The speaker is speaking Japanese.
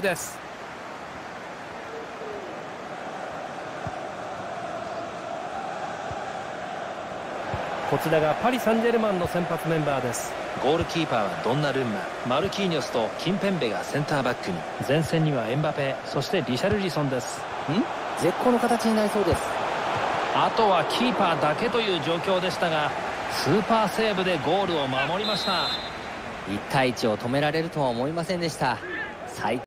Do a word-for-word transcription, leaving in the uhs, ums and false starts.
です。こちらがパリ・サンジェルマンの先発メンバーです。 ゴールキーパーはドンナルンマ、マルキーニョスとキンペンベがセンターバックに。前線にはエンバペ、そしてリシャルリソンです。 ん絶好の形になりそうです。 あとはキーパーだけという状況でしたが、スーパーセーブでゴールを守りました。 いち対いちを止められるとは思いませんでした。最